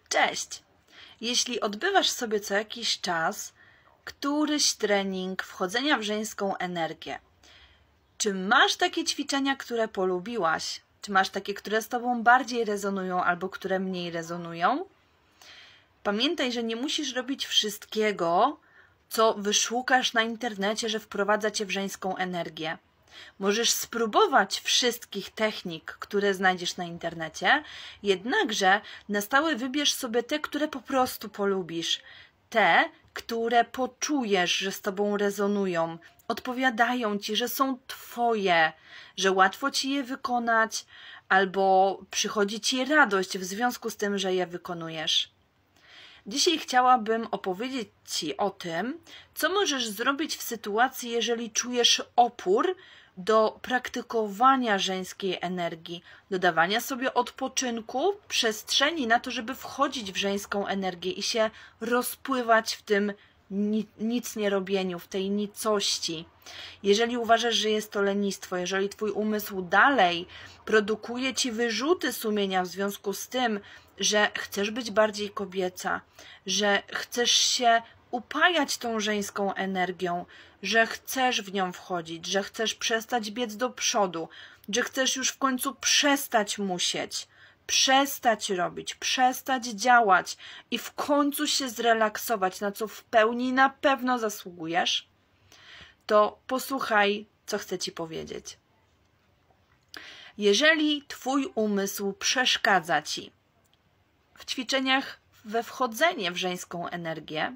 Cześć! Jeśli odbywasz sobie co jakiś czas któryś trening wchodzenia w żeńską energię, czy masz takie ćwiczenia, które polubiłaś? Czy masz takie, które z Tobą bardziej rezonują albo które mniej rezonują? Pamiętaj, że nie musisz robić wszystkiego, co wyszukasz na internecie, że wprowadza Cię w żeńską energię. Możesz spróbować wszystkich technik, które znajdziesz na internecie, jednakże na stałe wybierz sobie te, które po prostu polubisz. Te, które poczujesz, że z Tobą rezonują, odpowiadają Ci, że są Twoje, że łatwo Ci je wykonać, albo przychodzi Ci radość w związku z tym, że je wykonujesz. Dzisiaj chciałabym opowiedzieć Ci o tym, co możesz zrobić w sytuacji, jeżeli czujesz opór do praktykowania żeńskiej energii, do dawania sobie odpoczynku, przestrzeni na to, żeby wchodzić w żeńską energię i się rozpływać w tym nic nie robieniu, w tej nicości. Jeżeli uważasz, że jest to lenistwo, jeżeli Twój umysł dalej produkuje Ci wyrzuty sumienia w związku z tym, że chcesz być bardziej kobieca, że chcesz się upajać tą żeńską energią, że chcesz w nią wchodzić, że chcesz przestać biec do przodu, że chcesz już w końcu przestać musieć, przestać robić, przestać działać i w końcu się zrelaksować, na co w pełni na pewno zasługujesz, to posłuchaj, co chcę Ci powiedzieć. Jeżeli Twój umysł przeszkadza Ci w ćwiczeniach we wchodzenie w żeńską energię,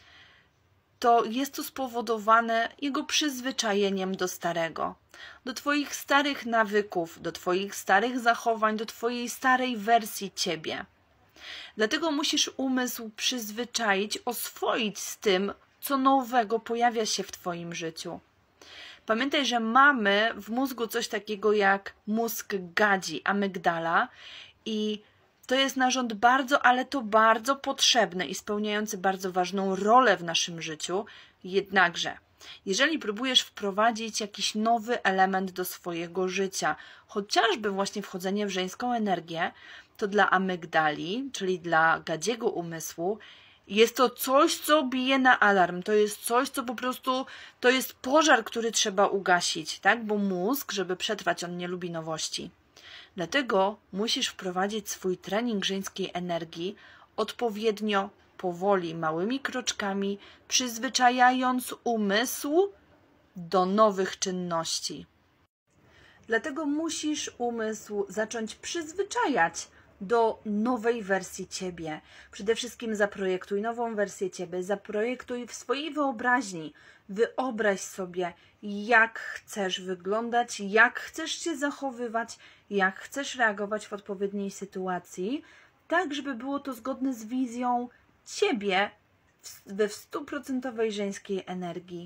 to jest to spowodowane jego przyzwyczajeniem do starego, do Twoich starych nawyków, do Twoich starych zachowań, do Twojej starej wersji Ciebie. Dlatego musisz umysł przyzwyczaić, oswoić z tym, co nowego pojawia się w Twoim życiu. Pamiętaj, że mamy w mózgu coś takiego jak mózg gadzi, amygdala, i to jest narząd bardzo, ale to bardzo potrzebny i spełniający bardzo ważną rolę w naszym życiu. Jednakże, jeżeli próbujesz wprowadzić jakiś nowy element do swojego życia, chociażby właśnie wchodzenie w żeńską energię, to dla amygdali, czyli dla gadziego umysłu, jest to coś, co bije na alarm. To jest coś, co po prostu, to jest pożar, który trzeba ugasić, tak? Bo mózg, żeby przetrwać, on nie lubi nowości. Dlatego musisz wprowadzić swój trening żeńskiej energii odpowiednio powoli, małymi kroczkami, przyzwyczajając umysł do nowych czynności. Dlatego musisz umysł zacząć przyzwyczajać do nowej wersji Ciebie. Przede wszystkim zaprojektuj nową wersję Ciebie, zaprojektuj w swojej wyobraźni. Wyobraź sobie, jak chcesz wyglądać, jak chcesz się zachowywać, jak chcesz reagować w odpowiedniej sytuacji, tak żeby było to zgodne z wizją Ciebie we 100% żeńskiej energii.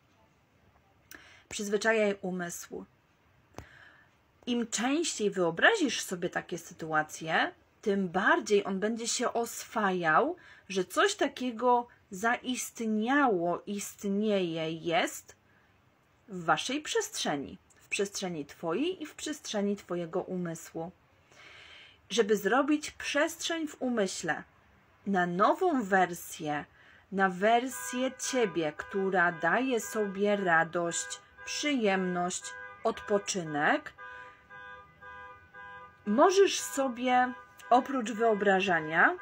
Przyzwyczajaj umysł. Im częściej wyobrazisz sobie takie sytuacje, tym bardziej on będzie się oswajał, że coś takiego zaistniało, istnieje, jest w Waszej przestrzeni. W przestrzeni Twojej i w przestrzeni Twojego umysłu. Żeby zrobić przestrzeń w umyśle na nową wersję, na wersję Ciebie, która daje sobie radość, przyjemność, odpoczynek, możesz sobie oprócz wyobrażania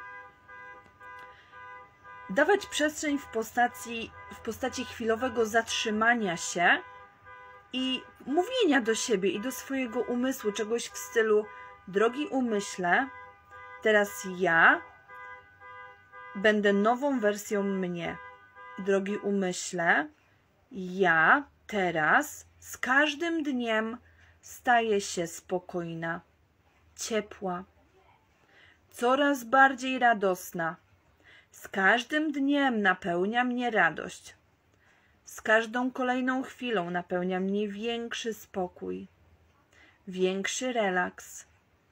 dawać przestrzeń w postaci chwilowego zatrzymania się i mówienia do siebie i do swojego umysłu czegoś w stylu: drogi umyśle, teraz ja będę nową wersją mnie. Drogi umyśle, ja teraz z każdym dniem staję się spokojna, ciepła, coraz bardziej radosna. Z każdym dniem napełnia mnie radość. Z każdą kolejną chwilą napełnia mnie większy spokój, większy relaks.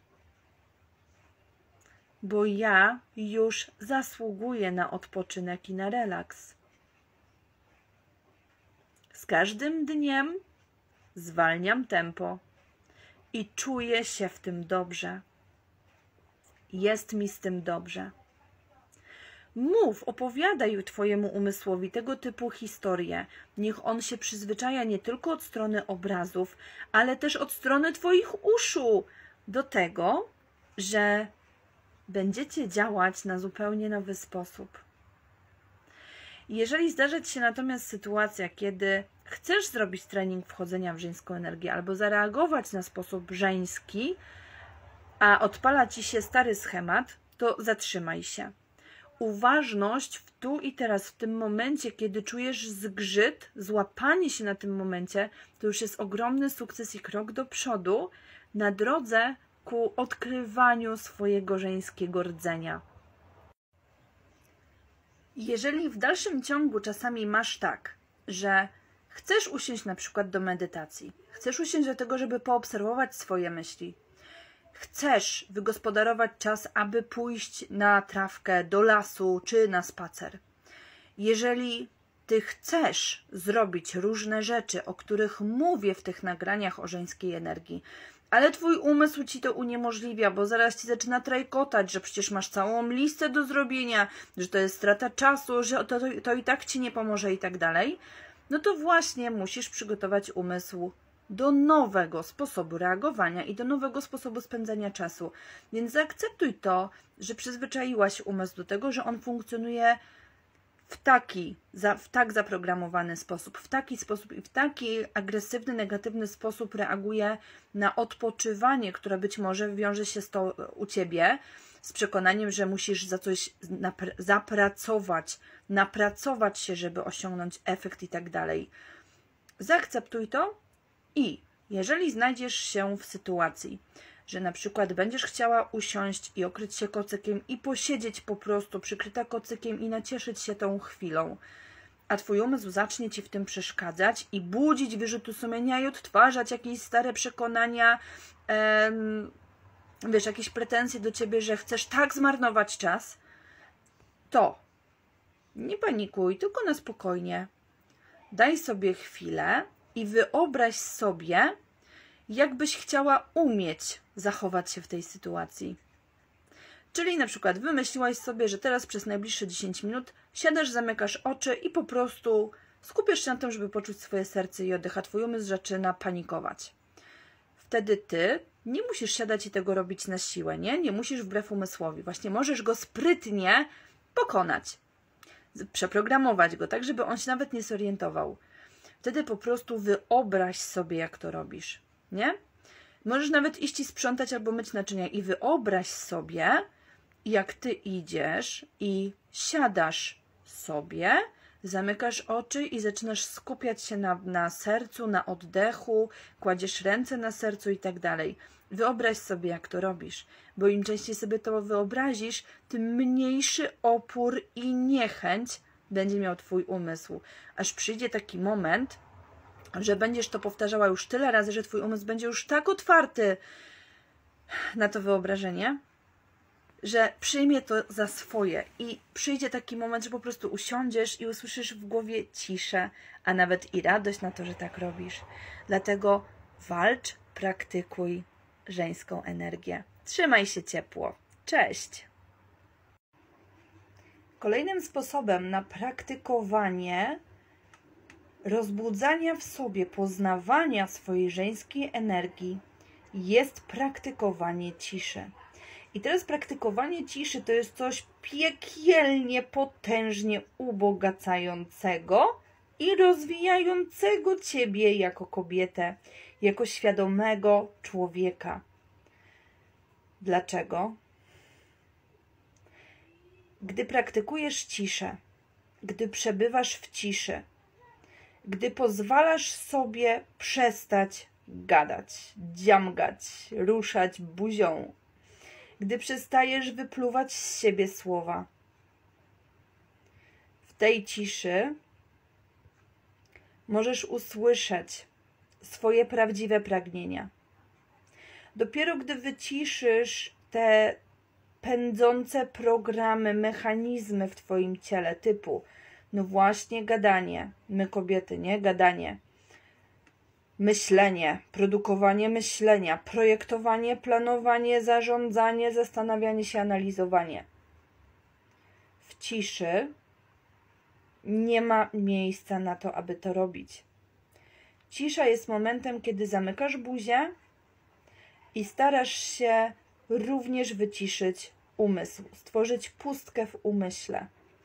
Bo ja już zasługuję na odpoczynek i na relaks. Z każdym dniem zwalniam tempo i czuję się w tym dobrze. Jest mi z tym dobrze. Mów, opowiadaj twojemu umysłowi tego typu historie. Niech on się przyzwyczaja nie tylko od strony obrazów, ale też od strony twoich uszu do tego, że będziecie działać na zupełnie nowy sposób. Jeżeli zdarzy ci się natomiast sytuacja, kiedy chcesz zrobić trening wchodzenia w żeńską energię albo zareagować na sposób żeński, a odpala ci się stary schemat, to zatrzymaj się. Uważność w tu i teraz, w tym momencie, kiedy czujesz zgrzyt, złapanie się na tym momencie, to już jest ogromny sukces i krok do przodu na drodze ku odkrywaniu swojego żeńskiego rdzenia. Jeżeli w dalszym ciągu czasami masz tak, że chcesz usiąść na przykład do medytacji, chcesz usiąść do tego, żeby poobserwować swoje myśli, chcesz wygospodarować czas, aby pójść na trawkę, do lasu czy na spacer. Jeżeli ty chcesz zrobić różne rzeczy, o których mówię w tych nagraniach o żeńskiej energii, ale twój umysł ci to uniemożliwia, bo zaraz ci zaczyna trajkotać, że przecież masz całą listę do zrobienia, że to jest strata czasu, że to i tak ci nie pomoże i tak dalej, no to właśnie musisz przygotować umysł do nowego sposobu reagowania i do nowego sposobu spędzania czasu. Więc zaakceptuj to, że przyzwyczaiłaś umysł do tego, że on funkcjonuje w tak zaprogramowany sposób, w taki sposób i w taki agresywny, negatywny sposób reaguje na odpoczywanie, które być może wiąże się u ciebie z przekonaniem, że musisz za coś zapracować, napracować się, żeby osiągnąć efekt i tak dalej. Zaakceptuj to i jeżeli znajdziesz się w sytuacji, że na przykład będziesz chciała usiąść i okryć się kocykiem i posiedzieć po prostu przykryta kocykiem i nacieszyć się tą chwilą, a twój umysł zacznie ci w tym przeszkadzać i budzić wyrzuty sumienia i odtwarzać jakieś stare przekonania, jakieś pretensje do ciebie, że chcesz tak zmarnować czas, to nie panikuj, tylko na spokojnie. Daj sobie chwilę i wyobraź sobie, jakbyś chciała umieć zachować się w tej sytuacji. Czyli na przykład wymyśliłaś sobie, że teraz przez najbliższe 10 minut siadasz, zamykasz oczy i po prostu skupiasz się na tym, żeby poczuć swoje serce i oddech, a twój umysł zaczyna panikować. Wtedy ty nie musisz siadać i tego robić na siłę, nie musisz wbrew umysłowi. Właśnie możesz go sprytnie pokonać, przeprogramować go tak, żeby on się nawet nie zorientował. Wtedy po prostu wyobraź sobie, jak to robisz, nie? Możesz nawet iść i sprzątać albo myć naczynia i wyobraź sobie, jak ty idziesz i siadasz sobie, zamykasz oczy i zaczynasz skupiać się na sercu, na oddechu, kładziesz ręce na sercu i tak dalej. Wyobraź sobie, jak to robisz, bo im częściej sobie to wyobrazisz, tym mniejszy opór i niechęć będzie miał twój umysł. Aż przyjdzie taki moment, że będziesz to powtarzała już tyle razy, że twój umysł będzie już tak otwarty na to wyobrażenie, że przyjmie to za swoje i przyjdzie taki moment, że po prostu usiądziesz i usłyszysz w głowie ciszę, a nawet i radość na to, że tak robisz. Dlatego walcz, praktykuj żeńską energię. Trzymaj się ciepło. Cześć! Kolejnym sposobem na praktykowanie rozbudzania w sobie, poznawania swojej żeńskiej energii jest praktykowanie ciszy. I teraz praktykowanie ciszy to jest coś piekielnie, potężnie ubogacającego i rozwijającego ciebie jako kobietę, jako świadomego człowieka. Dlaczego? Gdy praktykujesz ciszę, gdy przebywasz w ciszy, gdy pozwalasz sobie przestać gadać, dziamgać, ruszać buzią, gdy przestajesz wypluwać z siebie słowa, w tej ciszy możesz usłyszeć swoje prawdziwe pragnienia. Dopiero gdy wyciszysz te pędzące programy, mechanizmy w twoim ciele typu, no właśnie gadanie, my kobiety, nie? Gadanie, myślenie, produkowanie myślenia, projektowanie, planowanie, zarządzanie, zastanawianie się, analizowanie. w ciszy nie ma miejsca na to, aby to robić. Cisza jest momentem, kiedy zamykasz buzię i starasz się również wyciszyć umysł, stworzyć pustkę w umyśle.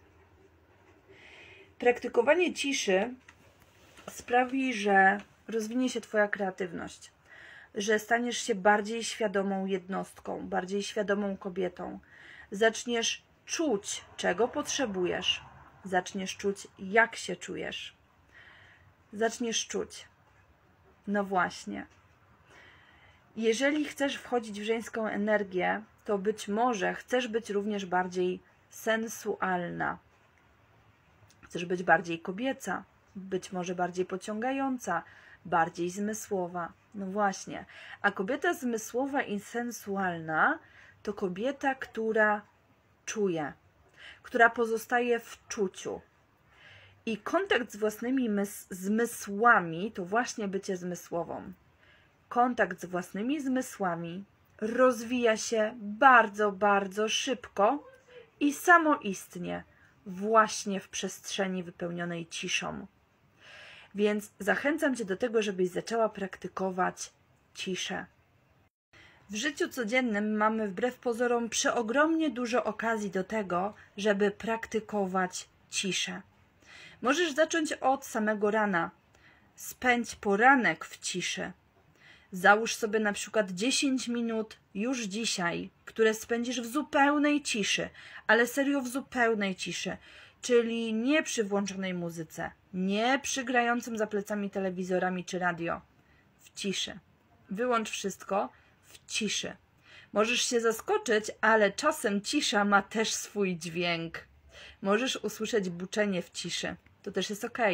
Praktykowanie ciszy sprawi, że rozwinie się Twoja kreatywność, że staniesz się bardziej świadomą jednostką, bardziej świadomą kobietą. Zaczniesz czuć, czego potrzebujesz. Zaczniesz czuć, jak się czujesz. Zaczniesz czuć. No właśnie. Jeżeli chcesz wchodzić w żeńską energię, to być może chcesz być również bardziej sensualna. Chcesz być bardziej kobieca, być może bardziej pociągająca, bardziej zmysłowa. No właśnie. A kobieta zmysłowa i sensualna to kobieta, która czuje, która pozostaje w czuciu. I kontakt z własnymi zmysłami to właśnie bycie zmysłową. Kontakt z własnymi zmysłami rozwija się bardzo, bardzo szybko i samoistnie właśnie w przestrzeni wypełnionej ciszą. Więc zachęcam Cię do tego, żebyś zaczęła praktykować ciszę. W życiu codziennym mamy wbrew pozorom przeogromnie dużo okazji do tego, żeby praktykować ciszę. Możesz zacząć od samego rana. Spędź poranek w ciszy. Załóż sobie na przykład 10 minut już dzisiaj, które spędzisz w zupełnej ciszy, ale serio w zupełnej ciszy, czyli nie przy włączonej muzyce, nie przy grającym za plecami telewizorami czy radio. W ciszy. Wyłącz wszystko w ciszy. Możesz się zaskoczyć, ale czasem cisza ma też swój dźwięk. Możesz usłyszeć buczenie w ciszy. To też jest ok.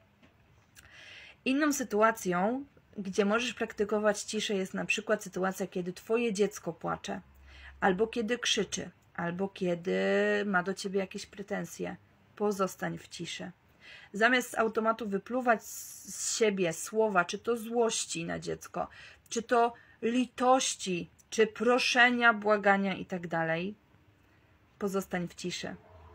Inną sytuacją, gdzie możesz praktykować ciszę, jest na przykład sytuacja, kiedy Twoje dziecko płacze, albo kiedy krzyczy, albo kiedy ma do Ciebie jakieś pretensje. Pozostań w ciszy. Zamiast z automatu wypluwać z siebie słowa, czy to złości na dziecko, czy to litości, czy proszenia, błagania itd., pozostań w ciszy.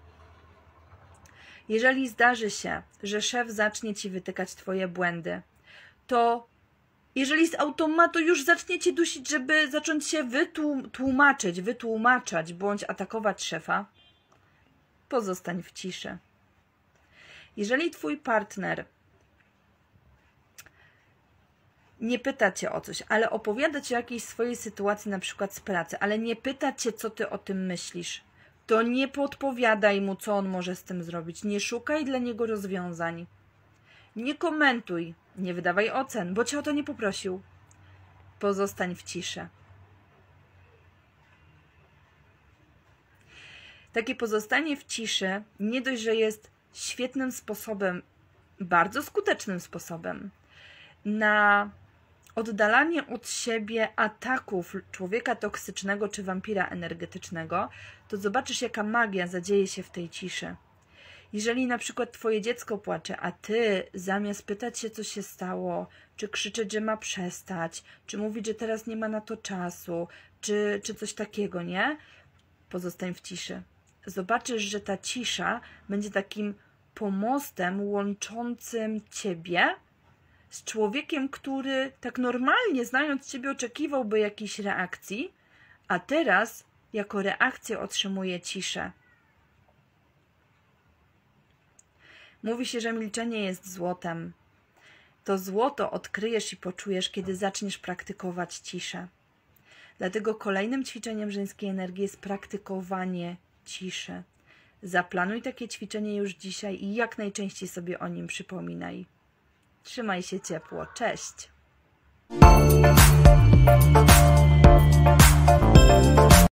Jeżeli zdarzy się, że szef zacznie Ci wytykać Twoje błędy, to jeżeli z automatu już zacznie Cię dusić, żeby zacząć się wytłumaczać bądź atakować szefa, pozostań w ciszy. Jeżeli Twój partner nie pyta Cię o coś, ale opowiada Ci o jakiejś swojej sytuacji, na przykład z pracy, ale nie pyta Cię, co Ty o tym myślisz, to nie podpowiadaj mu, co on może z tym zrobić. Nie szukaj dla niego rozwiązań. Nie komentuj, nie wydawaj ocen, bo Cię o to nie poprosił. Pozostań w ciszy. Takie pozostanie w ciszy nie dość, że jest świetnym sposobem, bardzo skutecznym sposobem na oddalanie od siebie ataków człowieka toksycznego czy wampira energetycznego, to zobaczysz, jaka magia zadzieje się w tej ciszy. Jeżeli na przykład Twoje dziecko płacze, a Ty zamiast pytać się, co się stało, czy krzyczeć, że ma przestać, czy mówić, że teraz nie ma na to czasu, czy coś takiego, nie? Pozostań w ciszy. Zobaczysz, że ta cisza będzie takim pomostem łączącym Ciebie z człowiekiem, który tak normalnie, znając Ciebie, oczekiwałby jakiejś reakcji, a teraz jako reakcję otrzymuje ciszę. Mówi się, że milczenie jest złotem. To złoto odkryjesz i poczujesz, kiedy zaczniesz praktykować ciszę. Dlatego kolejnym ćwiczeniem żeńskiej energii jest praktykowanie ciszy. Zaplanuj takie ćwiczenie już dzisiaj i jak najczęściej sobie o nim przypominaj. Trzymaj się ciepło. Cześć!